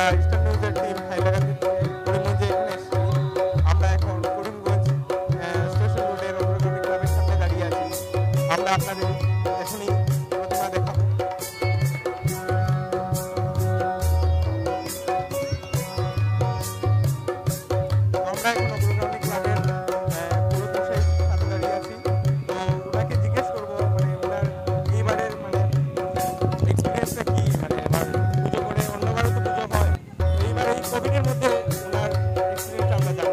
Eastern নিউজের team Hailakandi করিমগঞ্জে এখানে এসেছি। আমরা এখন করিমগঞ্জ স্টেশন রোডের অগ্রগতি ক্লাবের সামনে দাঁড়িয়ে আছি। আমরা আপনাদের এখনই প্রতিমা দেখাবো। আমরা এখন অগ্রগতি ক্লাবের পুরোপুরুষের সাথে দাঁড়িয়ে আছি। তো ওনাকে জিজ্ঞেস করবো মানে ওনার এইবারের মানে এক্সপিরিয়েন্সটা কি, মানে এবার পুজো করে অন্যবারও তো পুজো হয়, এইবার এই কোভিডের মধ্যে ওনার এক্সপিরিয়েন্সটা আমরা জানবো।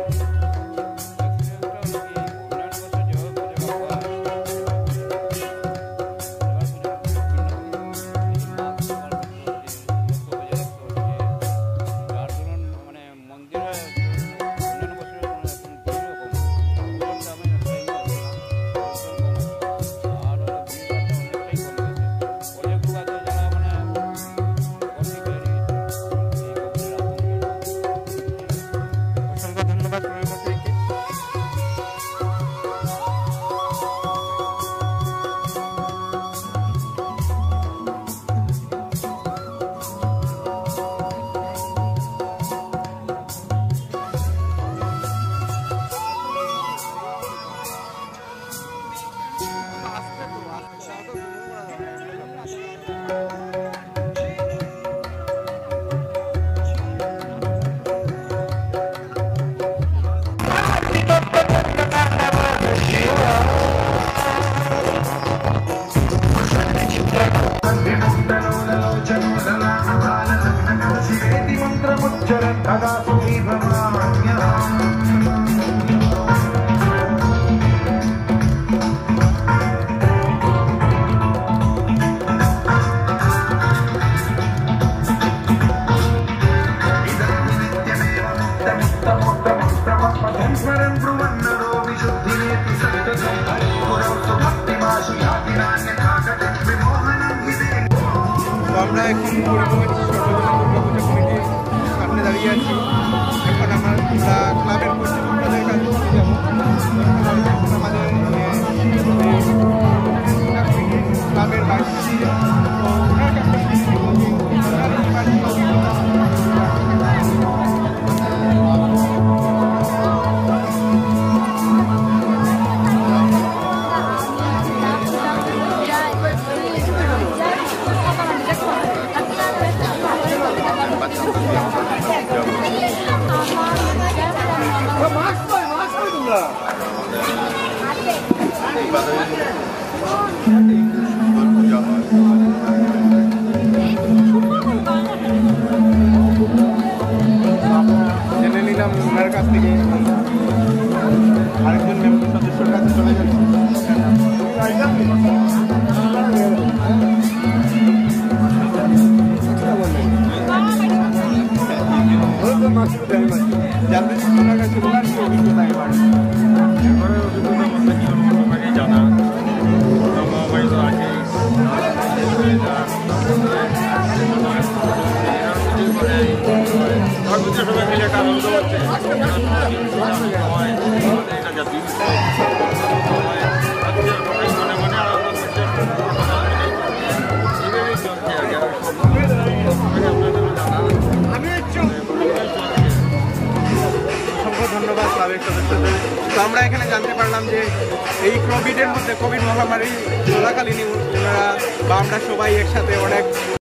অসংখ্য ধন্যবাদ প্রধানমন্ত্রীকে। আমরা এখন করিমগঞ্জ দুর্গাপূজা কমিটির সামনে দাঁড়িয়ে আছি। এখন আমরা ক্লাবের কর্তৃপক্ষদের কাছে যাব। আমাদের ক্লাবের বাইরে জেনে নিলাম ওনার কাছ থেকে। আরেকজন মেম্বার সদস্যের কাছে চলে যাচ্ছে। জানতে ওনার কাছে ওনার কি অভিজ্ঞতা এবার? এবারের অভিজ্ঞতা বলতে কি আমাকে জানা মহামারী তো আছে, সবাই মিলে একটা আনন্দ হচ্ছে। এটা জাতি মনে মনে আনন্দ করছে, এইভাবেই চলছে আর কি। আপনাদেরও জানা অসংখ্য ধন্যবাদ ক্লাবের সদস্যদের। তো আমরা এখানে জানতে পারলাম যে এই কোভিড মহামারী চলাকালীন ওনারা বা আমরা সবাই একসাথে অনেক